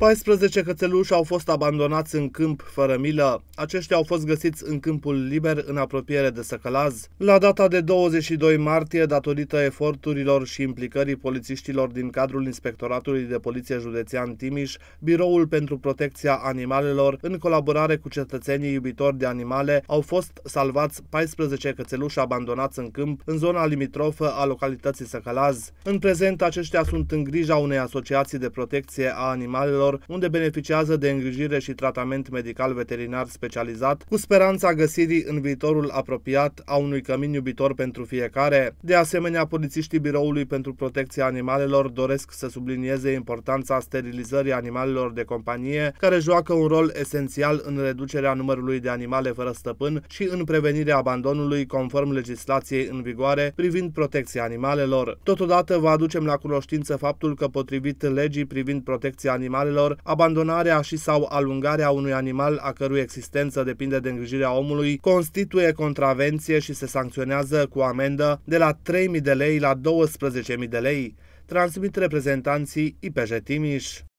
14 cățeluși au fost abandonați în câmp fără milă. Aceștia au fost găsiți în câmpul liber în apropiere de Săcălaz. La data de 22 martie, datorită eforturilor și implicării polițiștilor din cadrul Inspectoratului de Poliție Județean Timiș, Biroul pentru Protecția Animalelor, în colaborare cu cetățenii iubitori de animale, au fost salvați 14 cățeluși abandonați în câmp, în zona limitrofă a localității Săcălaz. În prezent, aceștia sunt în grija unei asociații de protecție a animalelor, unde beneficiază de îngrijire și tratament medical veterinar specializat, cu speranța găsirii în viitorul apropiat a unui cămin iubitor pentru fiecare. De asemenea, polițiștii Biroului pentru Protecția Animalelor doresc să sublinieze importanța sterilizării animalelor de companie, care joacă un rol esențial în reducerea numărului de animale fără stăpân și în prevenirea abandonului, conform legislației în vigoare privind protecția animalelor. Totodată vă aducem la cunoștință faptul că, potrivit legii privind protecția animalelor, abandonarea și sau alungarea unui animal a cărui existență depinde de îngrijirea omului constituie contravenție și se sancționează cu amendă de la 3.000 de lei la 12.000 de lei. Transmit reprezentanții IPJ Timiș.